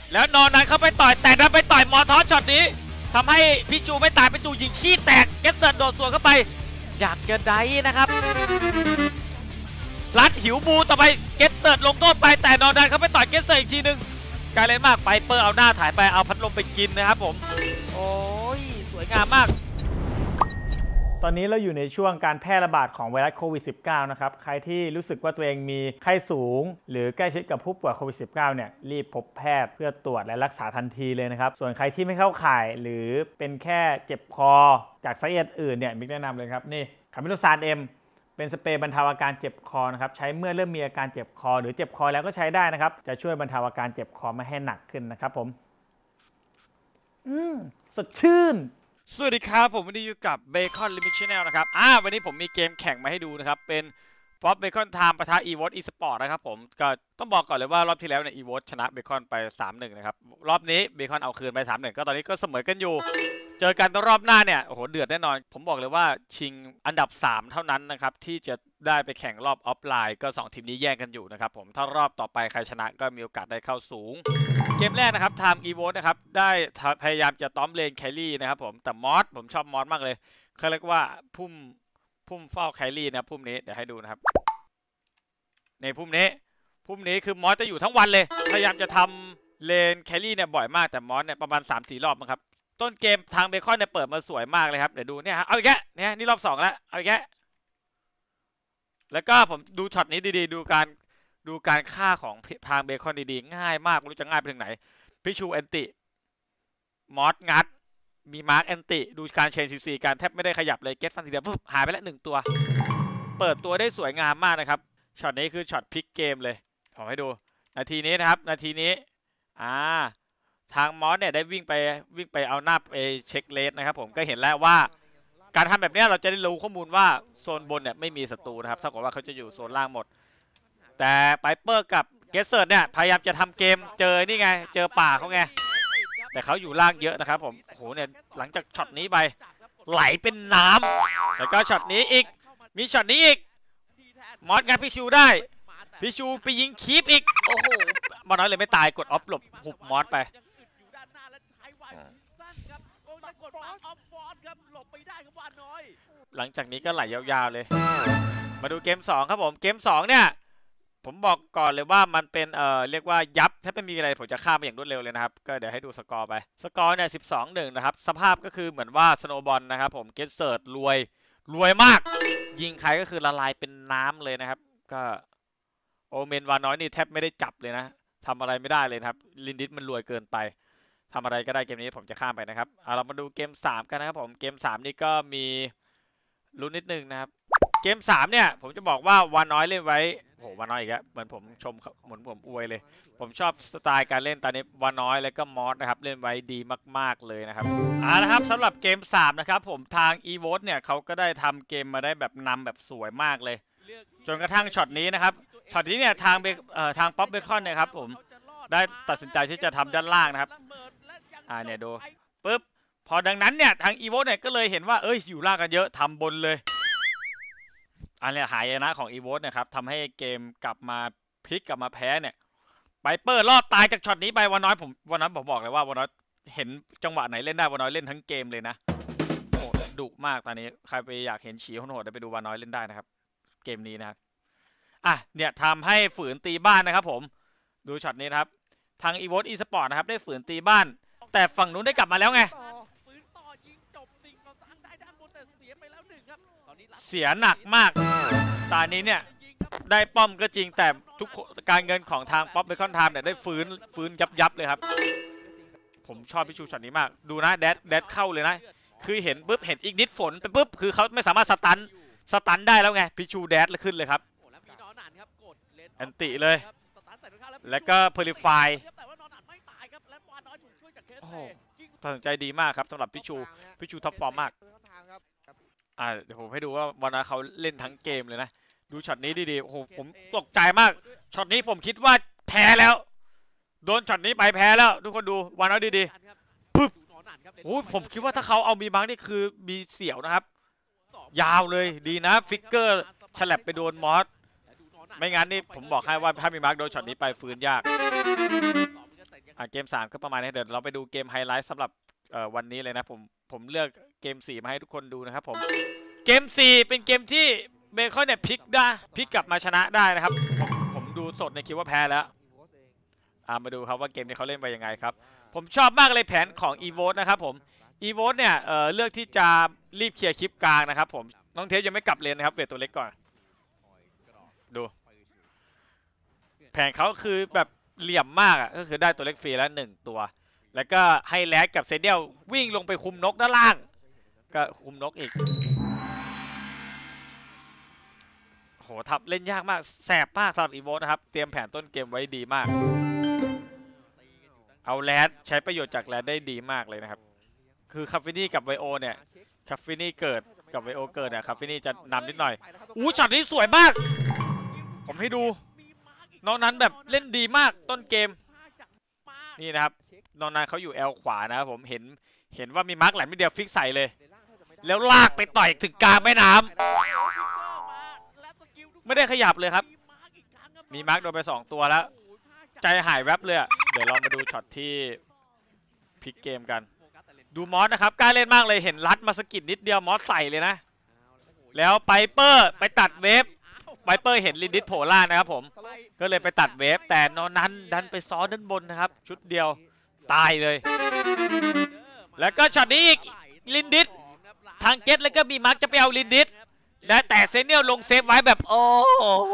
แล้วนอนนั้นเข้าไปต่อยแต่ดันไปต่อยมอทอสช็อตนี้ทำให้พี่จูไม่ตายพี่จูยิงขี้แตกเกสเซิร์ตโดดสวนเข้าไปอยากจะได้นะครับรัดหิวบูต่อไปเกสเซิร์ตลงโทษไปแต่นอนนั้นเข้าไปต่อยเกสเซิร์ตอีกทีนึงกลายเลยมากไปเปอร์เอาหน้าถ่ายไปเอาพัดลมไปกินนะครับผมโอ้ยสวยงามมากตอนนี้เราอยู่ในช่วงการแพร่ระบาดของไวรัสโควิด -19 นะครับใครที่รู้สึกว่าตัวเองมีไข้สูงหรือใกล้ชิดกับผู้ป่วยโควิด -19 เนี่ยรีบพบแพทย์เพื่อตรวจและรักษาทันทีเลยนะครับส่วนใครที่ไม่เข้าข่ายหรือเป็นแค่เจ็บคอจากสาเหตุอื่นเนี่ยมิกแนะนำเลยครับนี่คาร์บิโนซานเอ็มเป็นสเปรย์บรรเทาอาการเจ็บคอนะครับใช้เมื่อเริ่มมีอาการเจ็บคอหรือเจ็บคอแล้วก็ใช้ได้นะครับจะช่วยบรรเทาอาการเจ็บคอไม่ให้หนักขึ้นนะครับผมสดชื่นสวัสดีครับผมวันนี้อยู่กับ Bacon Limit Channel นะครับวันนี้ผมมีเกมแข่งมาให้ดูนะครับเป็น Pop Bacon Time ปะทะ Evote Esport นะครับผมก็ต้องบอกก่อนเลยว่ารอบที่แล้วเนี่ย Evote ชนะ Bacon ไป 3-1 นะครับรอบนี้ Bacon เอาคืนไป 3-1 ก็ตอนนี้ก็เสมอกันอยู่เจอกันรอบหน้าเนี่ยโอ้โหเดือดแน่นอนผมบอกเลยว่าชิงอันดับ3เท่านั้นนะครับที่จะได้ไปแข่งรอบออฟไลน์ก็2ทีมนี้แย่งกันอยู่นะครับผมถ้ารอบต่อไปใครชนะก็มีโอกาสได้เข้าสูงเกมแรกนะครับ Time Evote นะครับได้พยายามจะต้อมเลนแครี่นะครับผมชอบมอสมากเลยเขาเรียกว่าพุ่มเฝ้าแครี่นะพุ่มนี้เดี๋ยวให้ดูนะครับในพุ่มนี้คือมอสจะอยู่ทั้งวันเลยพยายามจะทำเลนแครี่เนี่ยบ่อยมากแต่มอสเนี่ยประมาณ 3-4 รอบมั้งครับต้นเกมทางเบคอนเนี่ยเปิดมาสวยมากเลยครับเดี๋ยวดูเนี่ยฮะเอาอีกแกเนี่ยนี่รอบ2แล้วเอาอีกแกแล้วก็ผมดูช็อตนี้ดีๆดูการฆ่าของทางเบคอนดีๆง่ายมากไม่รู้จะง่ายไปถึงไหนพิชูแอนติมอสงัดมีมาร์กแอนติดูการเชนซีการแทบไม่ได้ขยับเลยเก็ตฟันทีเดียวหายไปแล้ว1ตัวเปิดตัวได้สวยงามมากนะครับช็อตนี้คือช็อตพลิกเกมเลยผมให้ดูนาทีนี้นะครับนาทีนี้ทางมอสเนี่ยได้วิ่งไปเอาหน้าไปเช็คเลสนะครับผมก็เห็นแล้วว่าการทำแบบนี้เราจะได้รู้ข้อมูลว่าโซนบนเนี่ยไม่มีศัตรูนะครับเท่ากับว่าเขาจะอยู่โซนล่างหมดแต่ไปเปอร์กับเกสเซิร์ตเนี่ยพยายามจะทำเกมเจอนี่ไงเจอป่าเขาไงแต่เขาอยู่ล่างเยอะนะครับผมโอ้โหเนี่ยหลังจากช็อตนี้ไปไหลเป็นน้ำแล้วก็ช็อตนี้อีกมีช็อตนี้อีกมอสงัดพิชูได้พิชูไปยิงคีปอีกโอ้โหมอสน้อยเลยไม่ตายกดออฟหลบหุบมอสไปหลังจากนี้ก็ไหลยาวๆเลยมาดูเกม2ครับผมเกม2เนี่ยผมบอกก่อนเลยว่ามันเป็นเรียกว่ายับถ้าไม่มีอะไรผมจะข้ามไปอย่างรวดเร็วเลยนะครับก็เดี๋ยวให้ดูสกอร์ไปสกอร์เนี่ย12-1นะครับสภาพก็คือเหมือนว่าสโนบอลนะครับผมเกสเซิร์ตรวยมากยิงใครก็คือละลายเป็นน้ำเลยนะครับก็โอเมนวาน้อยนี่แทบไม่ได้จับเลยนะทำอะไรไม่ได้เลยครับลินดิสมันรวยเกินไปทำอะไรก็ได้เกมนี้ผมจะข้ามไปนะครับเรามาดูเกม3กันนะครับผมเกม3นี่ก็มีลุ้นนิดนึงนะครับเกม3เนี่ยผมจะบอกว่าวาน้อยเล่นไว้โหวาน้อยอีกแล้วเหมือนผมชมเหมือนผมอวยเลยผมชอบสไตล์การเล่นตอนนี้วาน้อยแล้วก็มอสนะครับเล่นไว้ดีมากๆเลยนะครับนะครับสำหรับเกม3นะครับผมทาง Evote เนี่ยเขาก็ได้ทำเกมมาได้แบบนำแบบสวยมากเลยจนกระทั่งช็อตนี้นะครับช็อตนี้เนี่ยทางป๊อปเบคอนเนี่ยครับผมได้ตัดสินใจที่จะทำด้านล่างนะครับเนี่ยดูปุ๊บพอดังนั้นเนี่ยทาง Evote เนี่ยก็เลยเห็นว่าอยู่ล่างกันเยอะทำบนเลยอันนี้หายนะของ Evote นะครับทำให้เกมกลับมาพลิกกลับมาแพ้เนี่ยไปเปิดรอดตายจากช็อตนี้ไปวันน้อยผมบอกเลยว่าวันน้อยเห็นจังหวะไหนเล่นได้วันน้อยเล่นทั้งเกมเลยนะโหดุมากตอนนี้ใครไปอยากเห็นฉี่โหดๆไปดูวันน้อยเล่นได้นะครับเกมนี้นะครับเนี่ยทำให้ฝืนตีบ้านนะครับผมดูช็อตนี้นะครับทาง Evote Esport นะครับได้ฝืนตีบ้านแต่ฝั่งนู้นได้กลับมาแล้วไงเสียหนักมากตอนนี้เนี่ยได้ป้อมก็จริงแต่ทุกการเงินของทางป๊อปเบคอนไทม์เนี่ยได้ฟื้นยับเลยครับผมชอบพิชูช็อตนี้มากดูนะแดดเข้าเลยนะคือเห็นปุ๊บเห็นอีกนิดฝนไปปุ๊บคือเขาไม่สามารถสตันได้แล้วไงพิชูแดดขึ้นเลยครับแอนติเลยแล้วก็เพลิฟายตัดสินใจดีมากครับสำหรับพิชูท็อปฟอร์มมากเดี๋ยวผมให้ดูว่าวันนั้นเขาเล่นทั้งเกมเลยนะดูช็อตนี้ดีๆโอ้โหผมตกใจมากช็อตนี้ผมคิดว่าแพ้แล้วโดนช็อตนี้ไปแพ้แล้วทุกคนดูวันนั้นดีๆปึ๊บโอ้ผมคิดว่าถ้าเขาเอามีบังนี่คือมีเสี่ยวนะครับยาวเลยดีนะฟิกเกอร์ฉลับไปโดนมอสไม่งั้นนี่ผมบอกให้ว่าถ้ามีมาร์กโดนช็อตนี้ไปฟื้นยากเกม3ก็ประมาณนี้เดี๋ยวเราไปดูเกมไฮไลท์สำหรับวันนี้เลยนะผมเลือกเกม4มาให้ทุกคนดูนะครับผมเกม4เป็นเกมที่เบคอนเนี่ยพลิกกลับมาชนะได้นะครับผมดูสดในคิดว่าแพ้แล้วมาดูครับว่าเกมนี้เขาเล่นไปยังไงครับผมชอบมากเลยแผนของ evote นะครับผม evote เนี่ยเลือกที่จะรีบเคลียร์คลิปกลางนะครับผมน้องเทปยังไม่กลับเลนนะครับเวทตัวเล็กก่อนดูแผนเขาคือแบบเหลี่ยมมากก็คือได้ตัวเล็กฟรีแล้ว1ตัวแล้วก็ให้แลดกับเซเดียลวิ่งลงไปคุมนกด้านล่างก็คุมนกอีกโหทับเล่นยากมากแสบมากสำหรับอีโวนะครับเตรียมแผนต้นเกมไว้ดีมากเอาแลดใช้ประโยชน์จากแลดได้ดีมากเลยนะครับคือคาฟินี่กับไวโอเนี่ยคาฟินี่เกิดกับไวโอเกิดเนี่ยคาฟินี่จะนำนิดหน่อยช็อตนี้สวยมากผมให้ดูน้องนั้นแบบเล่นดีมากต้นเกมนี่นะครับน้องนั้นเขาอยู่แอลขวานะครับผมเห็นว่ามีมาร์กไหลไม่เดียวฟิกใส่เลยแล้วลากไปต่อยถึงกลางแม่น้ำไม่ได้ขยับเลยครับมีมาร์กโดนไป2ตัวแล้วใจหายแวบเลยเดี๋ยวลองมาดูช็อตที่พลิกเกมกันดูมอสนะครับกล้าเล่นมากเลยเห็นรัดมาสกิดนิดเดียวมอสใส่เลยนะแล้วไพเปอร์ไปตัดเวฟไพเปอร์เห็นลินดิสโผล่ล่างนะครับผมก็เลยไปตัดเวฟแต่นอนนั้นดันไปซ้อนด้านบนนะครับชุดเดียวตายเลยแล้วก็ช็อตนี้อีกลินดิสทางเก็ตแล้วก็มีมาร์กจะไปเอาลินดิสและแต่เซเนียลลงเซฟไว้แบบโอ้โห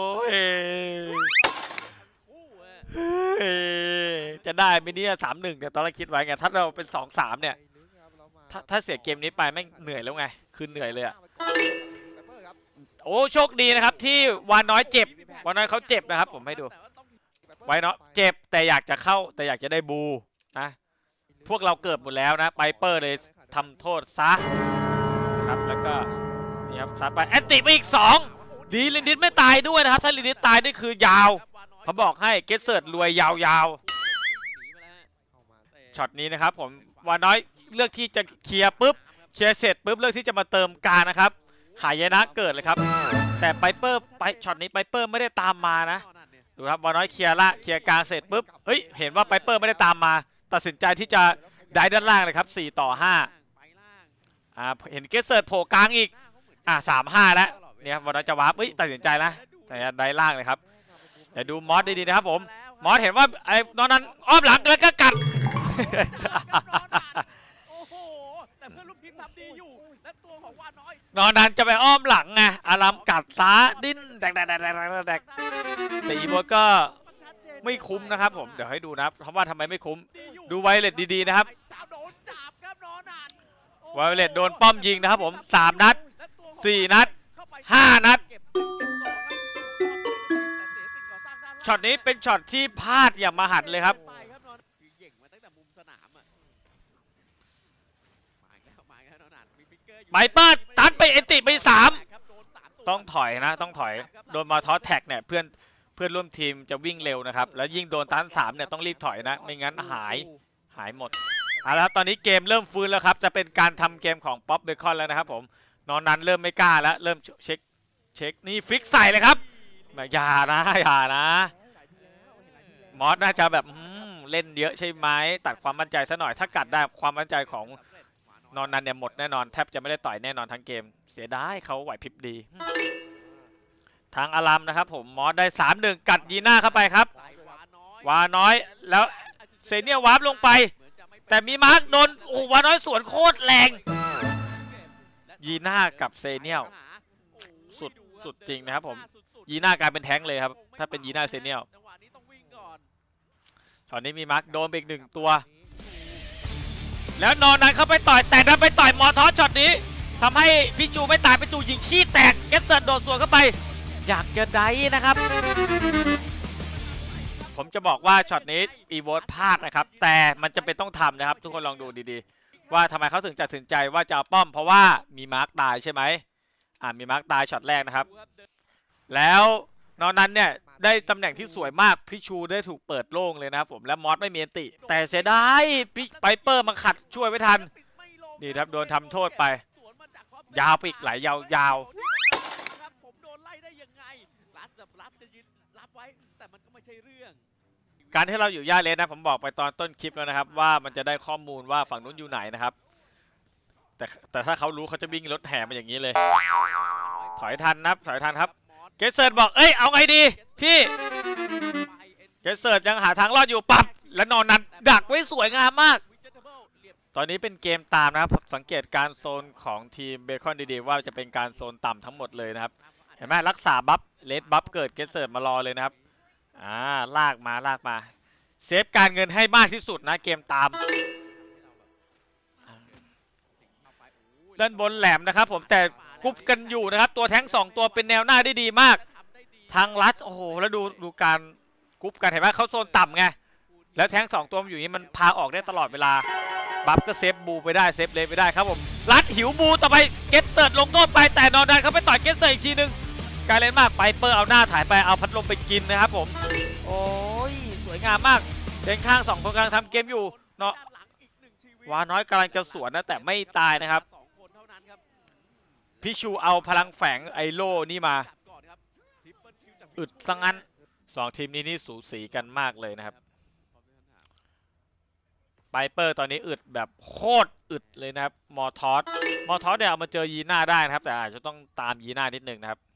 จะได้ไหมเนี่ย3-1แต่ตอนแรกคิดไว้ไงถ้าเราเป็น2-3เนี่ยถ้าเสียเกมนี้ไปแม่งเหนื่อยแล้วไงคือเหนื่อยเลยโอ้โชคดีนะครับที่วานน้อยเจ็บวานน้อยเขาเจ็บนะครับผมให้ดูไว้เนาะเจ็บแต่อยากจะเข้าแต่อยากจะได้บูนะพวกเราเกิดหมดแล้วนะไพเปอร์เลยทำโทษซะครับแล้วก็นี่ครับซัดไปแอนติไปอีก2ดีลินดิสไม่ตายด้วยนะครับถ้าลินดิสตายนี่คือยาวเขาบอกให้เกสเซิร์ดรวยยาวๆช็อตนี้นะครับผมวานน้อยเลือกที่จะเคลียร์ปุ๊บเคลียร์เสร็จปุ๊บเลือกที่จะมาเติมกลางนะครับหายนะเกิดเลยครับแต่ไพเปอร์ไปช็อตนี้ไพเปอร์ไม่ได้ตามมานะดูครับวานน้อยเคลียร์กลางเสร็จปุ๊บเฮ้ยเห็นว่าไพเปอร์ไม่ได้ตามมาตัดสินใจที่จะได้ด้านล่างเลยครับ4-5เห็นเกสเซิร์ดโผล่กลางอีก3-5แล้วเนี่ยวันนั้นจะวาร์ปตัดสินใจนะแต่ได้ล่างเลยครับแต่ดูมอสดีๆนะครับผมมอสเห็นว่าไอ้นอนนั้นอ้อมหลังแล้วก็กัดแต่เพื่อนลูกทีมทำดีอยู่และตัวของวาน้อยนอนนั้นจะไปอ้อมหลังไงอารามกัดซ้าดิ้นแดกแต่อีโบก็ไม่คุ้มนะครับผมเดี๋ยวให้ดูนะเพราะว่าทำไมไม่คุ้มดูไวเลตดีๆนะครับไวเลตโดนป้อมยิงนะครับผม3 นัด 4 นัด 5 นัดช็อตนี้เป็นช็อตที่พลาดอย่างมหันต์เลยครับไพเปอร์ตัดไปเอติไป3ต้องถอยนะต้องถอยโดนมาทอสแท็กเนี่ยเพื่อนร่วมทีมจะวิ่งเร็วนะครับแล้วยิ่งโดนตัน3เนี่ยต้องรีบถอยนะไม่งั้นหายหมดแล้วตอนนี้เกมเริ่มฟื้นแล้วครับจะเป็นการทำเกมของป๊อปเบคอนแล้วนะครับผมนอนนั้นเริ่มไม่กล้าแล้วเริ่มเช็คนี่ฟิกใส่เลยครับอย่านะมอสน่าจะแบบเล่นเยอะใช่ไหมตัดความมั่นใจซะหน่อยถ้ากัดได้ความมั่นใจของนอนนั้นเนี่ยหมดแน่นอนแทบจะไม่ได้ต่อยแน่นอนทั้งเกมเสียดายเขาไหวพริบดีทางอารามนะครับผมมอสได้3-1กัดยีน่าเข้าไปครับวาน้อยแล้วเซเนียววาร์ปลงไปแต่มีมาร์กโดนวาน้อยสวนโคตรแรงยีน่ากับเซเนียลสุดจริงนะครับผมยีน่ากลายเป็นแท้งเลยครับถ้าเป็นยีน่าเซเนียลช็อตนี้มีมาร์กโดนไปอีก1ตัวแล้วนอนนั้นเข้าไปต่อยแต่ดันไปต่อยมอทอสช็อตนี้ทำให้พี่จูไม่ตายพี่จูยิงขี้แตกเกสเซิร์ดโดดสวนเข้าไปอยากจะได้นะครับผมจะบอกว่าช็อตนี้อีโวตพลาดนะครับแต่มันจะเป็นต้องทำนะครับทุกคนลองดูดีๆว่าทำไมเขาถึงตัดสินใจว่าจะเอาป้อมเพราะว่ามีมาร์กตายใช่ไหมมีมาร์กตายช็อตแรกนะครับแล้วนอนนั้นเนี่ยได้ตำแหน่งที่สวยมากพี่ชูได้ถูกเปิดโล่งเลยนะครับผมและมอสไม่มีอันติแต่เสียดายพี่ไพเปอร์มาขัดช่วยไม่ทันนี่ครับโดนทำโทษไปยาวไปอีกหลายยาวผมโดนไล่ได้ยังไงรับจะยืนรับไว้แต่มันก็ไม่ใช่เรื่องการที่เราอยู่ย่าเลสนะผมบอกไปตอนต้นคลิปแล้วนะครับว่ามันจะได้ข้อมูลว่าฝั่งนู้นอยู่ไหนนะครับแต่ถ้าเขารู้เขาจะวิ่งรถแห่มาอย่างนี้เลยถอยทันครับเกสเซิร์ตบอกเอ้ยเอาไงดีพี่เกสเซิร์ตยังหาทางรอดอยู่ปับและนอนนั้นดักไว้สวยงามมากตอนนี้เป็นเกมตามนะครับสังเกตการโซนของทีมเบคอนดีๆว่าจะเป็นการโซนต่ำทั้งหมดเลยนะครับเห็นไหมรักษาบัฟเลสบัฟเกิดเกสเซิร์ตมารอเลยนะครับลากมาเซฟการเงินให้มากที่สุดนะเกมตามด้านบนแหลมนะครับผมแต่กุ๊บกันอยู่นะครับตัวแท้ง2ตัวเป็นแนวหน้าได้ดีมากทางลัดโอ้โหแล้วดูการกุ๊บกันเห็นไหมเขาโซนต่ำไงแล้วแท้ง2ตัวอยู่นี้มันพาออกได้ตลอดเวลาบัฟก็เซฟบูไปได้เซฟเลนไปได้ครับผมลัดหิวบูต่อไปเกตเซิร์ตลงโทษไปแต่นอนดันเขาไปต่อยเกตเซิร์ตอีกทีนึงการเล่นมากไปเปอร์เอาหน้าถ่ายไปเอาพัดลมไปกินนะครับผมโอ้ยสวยงามมากเดินข้าง2คนกำลังทำเกมอยู่เนาะวาน้อยกำลังจะสวนนะแต่ไม่ตายนะครับพี่ชูเอาพลังแฝงไอโล่นี่มาอึดซะงั้น2ทีมนี้นี่สูสีกันมากเลยนะครับไปเปอร์ตอนนี้อึดแบบโคตรอึดเลยนะครับมอทอสเนี่ยเอามาเจอยีน่าได้นะครับแต่อาจจะต้องตามยีน่านิดนึงนะครับ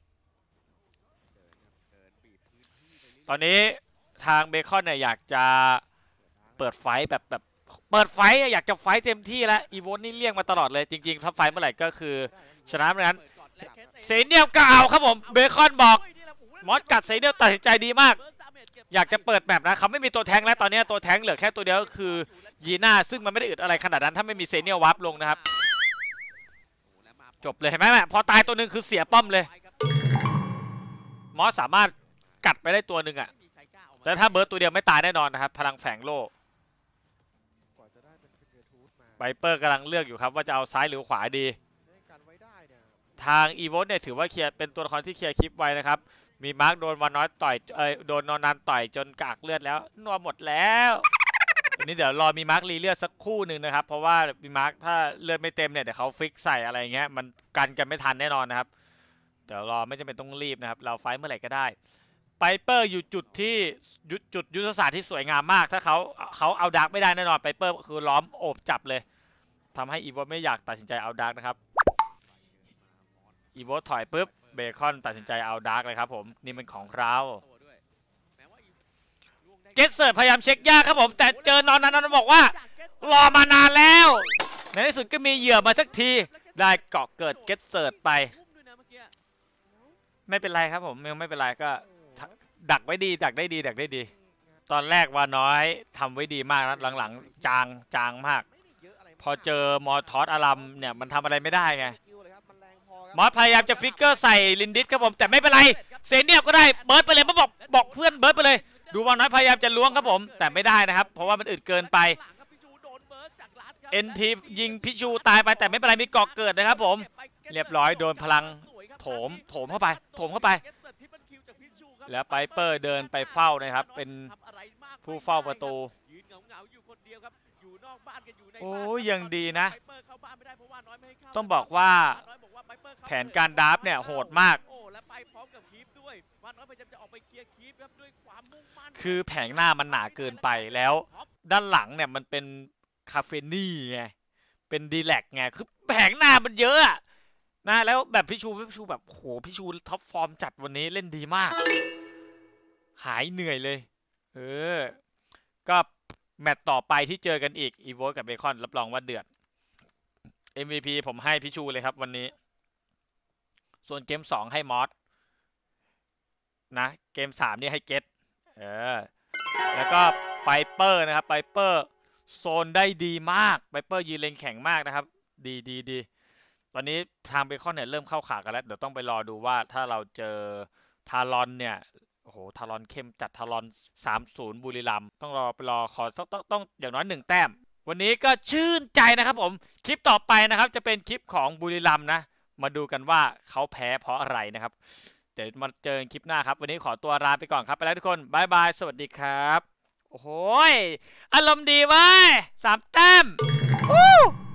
ตอนนี้ทางเบคอนเนี่ยอยากจะเปิดไฟแบบเปิดไฟอยากจะไฟเต็มที่แล้วอีโวนนี่เลี่ยงมาตลอดเลยจริงๆถ้าไฟเมื่อไหร่ก็คือชนะเมื่อนั้นเซเนียลก็เอาครับผมเบคอนบอกมอสกัดเซเนียลตัดสินใจดีมากอยากจะเปิดแมปนะเขาไม่มีตัวแทงแล้วตอนนี้ตัวแทงเหลือแค่ตัวเดียวก็คือยีน่าซึ่งมันไม่ได้อึดอะไรขนาดนั้นถ้าไม่มีเซเนียลวับลงนะครับจบเลยเห็นไหมแม่พอตายตัวหนึ่งคือเสียป้อมเลยมอสสามารถกัดไปได้ตัวหนึ่งอ่ะแต่ถ้าเบิร์ดตัวเดียวไม่ตายแน่นอนนะครับพลังแฝงโล่ไบเปอร์กำลังเลือกอยู่ครับว่าจะเอาซ้ายหรือขวาดีทางอีโวสเนี่ยถือว่าเคลียร์เป็นตัวละครที่เคลียร์คลิปไว้นะครับมีมาร์คโดนวานน้อยต่อยโดนนอนนันต่อยจนกากเลือดแล้วนัวหมดแล้วอันนี้เดี๋ยวรอมีมาร์ครีเลือดสักคู่หนึ่งนะครับเพราะว่ามีมาร์คถ้าเลือดไม่เต็มเนี่ยเดี๋ยวเขาฟิกใส่อะไรเงี้ยมันกันไม่ทันแน่นอนนะครับเดี๋ยวรอไม่จำเป็นต้องรีบนะครับเราไฟเมื่อไหร่ก็ได้ไปเปอร์อยู่จุดที่จุดยุทธศาสตร์ที่สวยงามมากถ้าเขาเอาดาร์กไม่ได้แน่นอนไปเปอร์คือล้อมโอบจับเลยทำให้อีโวไม่อยากตัดสินใจเอาดาร์กนะครับอีโวถอยปุ๊บเบคอนตัดสินใจเอาดาร์กเลยครับผมนี่เป็นของเราเกตเซิร์ตพยายามเช็คยากครับผมแต่เจอนอนนั้นบอกว่ารอมานานแล้วในที่สุดก็มีเหยื่อมาสักทีได้เกาะเกิดเกตเซิร์ตไปไม่เป็นไรครับผมไม่เป็นไรก็ดักไว้ดีดักได้ดีตอนแรกว่าน้อยทำไว้ดีมากนะหลังๆจางมากพอเจอมอทอสอารัมเนี่ยมันทำอะไรไม่ได้ไงมอสพยายามจะฟิกเกอร์ใส่ลินดิสครับผมแต่ไม่เป็นไรเซเนียลก็ได้เบิร์ดไปเลยมาบอกเพื่อนเบิร์ดไปเลยดูว่าน้อยพยายามจะล้วงครับผมแต่ไม่ได้นะครับเพราะว่ามันอึดเกินไปเอ็นทียิงพิชูตายไปแต่ไม่เป็นไรมีเกาะเกิดนะครับผมเรียบร้อยโดนพลังโถมเข้าไปแล้วไปเปอร์เดินไปเฝ้านะครับเป็นผู้เฝ้าประตูโอ้ยังดีนะต้องบอกว่าแผนการดราฟเนี่ยโหดมากคือแผงหน้ามันหนาเกินไปแล้วด้านหลังเนี่ยมันเป็นคาเฟนี่ไงเป็นดีแลกไงคือแผงหน้ามันเยอะนะแล้วแบบพี่ชูแบบโหพี่ชูท็อปฟอร์มจัดวันนี้เล่นดีมากหายเหนื่อยเลยก็แมตต์ต่อไปที่เจอกันอีกอีโวกับเบคอนรับรองว่าเดือด MVP ผมให้พี่ชูเลยครับวันนี้ส่วนเกม2ให้มอสนะเกม3นี่ให้เกตแล้วก็ไปเปอร์นะครับไปเปอร์โซนได้ดีมากไปเปอร์ยืนเลนแข็งมากนะครับดีตอนนี้ทางเบคอนเนี่ยเริ่มเข้าขากันแล้วเดี๋ยวต้องไปรอดูว่าถ้าเราเจอทารอนเนี่ยโอ้โหทารอนเข้มจัดทารอน 3-0 บุรีรัมย์ต้องรอขอต้องอย่างน้อย1แต้มวันนี้ก็ชื่นใจนะครับผมคลิปต่อไปนะครับจะเป็นคลิปของบุรีรัมย์นะมาดูกันว่าเขาแพ้เพราะอะไรนะครับเดี๋ยวมาเจอคลิปหน้าครับวันนี้ขอตัวลาไปก่อนครับไปแล้วทุกคนบายบายสวัสดีครับโอ้โหอารมณ์ดีเว้ย3 แต้ม